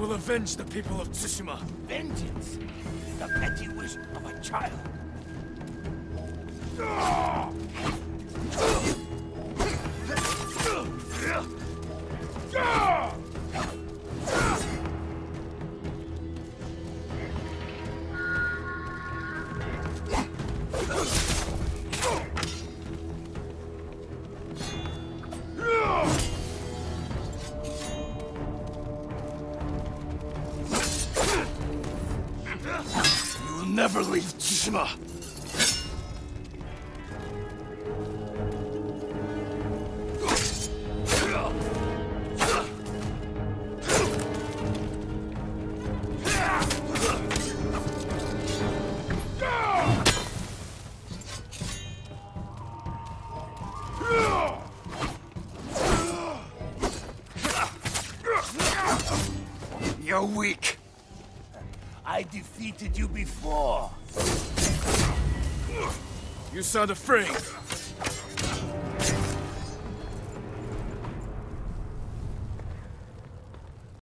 will avenge the people of Tsushima. Vengeance? The petty wish of a child. You will never leave Tsushima. You're weak. I defeated you before. You sound afraid.